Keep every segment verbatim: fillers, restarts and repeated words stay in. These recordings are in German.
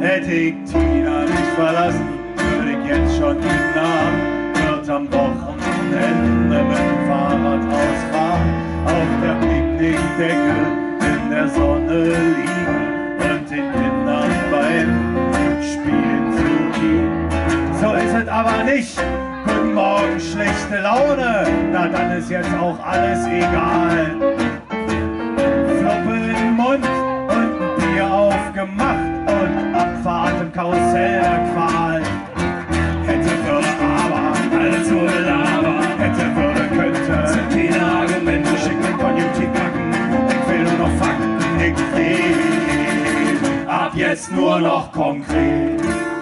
Hätte ich Tina nicht verlassen, würde ich jetzt schon Kinder haben. Wird am Wochenende mit dem Fahrrad ausfahren, auf der Picknickdecke in der Sonne liegen und den Kindern beim Spielen zugehen. So ist es aber nicht. Guten Morgen, schlechte Laune, na dann ist jetzt auch alles egal. Fluppe im Mund und ein Bier aufgemacht und Abfahrt im Karussell der Qual. Hätte, würde, aber, alles wurde Lava. Hätte, würde, könnte, sind keine Argumente. Schick den Konjunktiv packen, ich will nur noch Fakten, ich will ab jetzt nur noch konkret.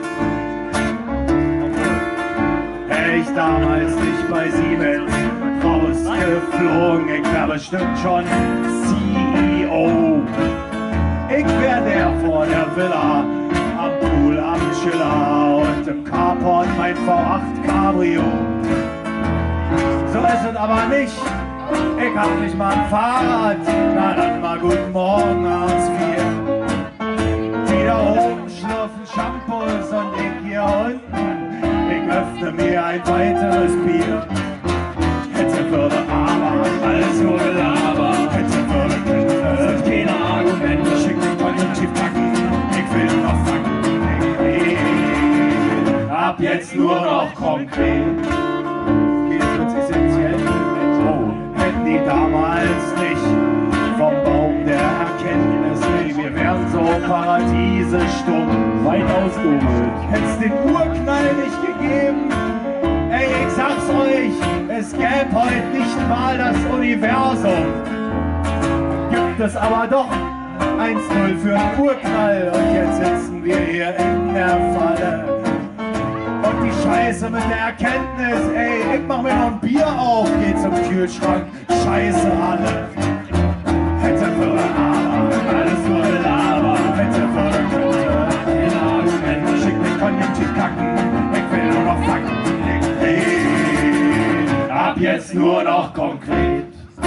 Ich damals nicht bei Siemens rausgeflogen, ich wär bestimmt schon C E O. Ich wär der vor der Villa, am Pool, am Chiller und im Carport mein V acht Cabrio. So ist es aber nicht, ich hab nicht mal ein Fahrrad, na dann mal guten Morgen, Hartz vier. Die da oben schlürfen Shampoos und ich hier unten, ich öffne mir ein weiteres Bier. Hätte, würde, aber, alles nur Gelaber. Hätte, würde, könnte, sind keine Argumente. Schick den Konjunktiv packen, ich will nur noch Fakten, ich will ab jetzt nur noch konkret. Geht wird's essentiell. Oh, hätten die damals nicht vom Baum der Erkenntnis, nee, wir wären so Paradiese stumm, weit ausgeholt. Hätt's den Urknall nicht gegeben, ey, ich sag's euch, es gäbe heute nicht mal das Universum. Gibt es aber doch eins null für den Urknall und jetzt sitzen wir hier in der Falle. Und die Scheiße mit der Erkenntnis, ey, ich mach mir noch ein Bier auf, geh zum Kühlschrank, scheiße alle. Hätte, würde, aber, alles nur Lava. Hätte, würde, könnte, keine Argumente. Schick den Konjunktiv kacken, ich will nur noch Fakten, ich will ab jetzt nur noch konkret.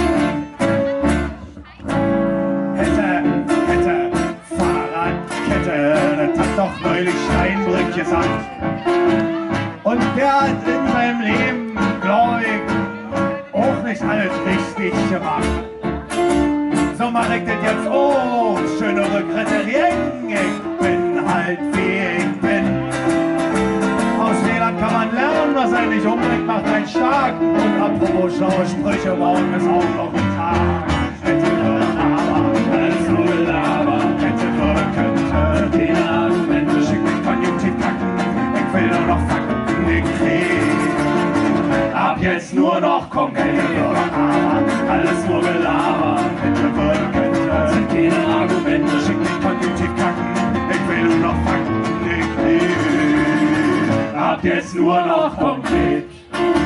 Hätte, hätte, Fahrradkette, das hat doch neulich Steinbrück gesagt. Und der hat in seinem Leben, glaub ich, auch nicht alles richtig gemacht. So mach ich das jetzt auch, schönere Kriterien, ich bin halt wie ich bin. Aus Fehlern kann man lernen, was einen nicht umbringt, macht einen stark. Und apropos schlaue Sprüche, morgen ist auch noch ein Tag. Hätte, würde, aber, alles nur Gelaber. Hätte, würde, könnte, keine Argumente. Schick den Konjunktiv kacken, ich will nur noch Fakten, ich krieg ab jetzt nur noch konkret. Aber, alles nur Gelaber. Hätte, würde, könnte, sind keine Argumente. Schick den Konjunktiv kacken, ich will nur noch Fakten, ich krieg ab jetzt nur noch konkret.